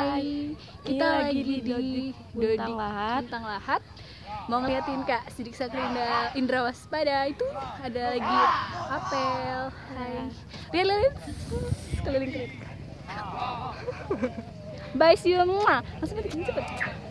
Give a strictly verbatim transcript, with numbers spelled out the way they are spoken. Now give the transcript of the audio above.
Hai, kita Ini lagi lagi di di Dodi Buntang Lahat. Buntang Lahat. Mau ngeliatin Kak Sidik Sakrinda Indra Waspada. Itu ada lagi apel. Hai. Lihat-lihat keliling-keliling. Bye, see you. Langsung bikin cepet.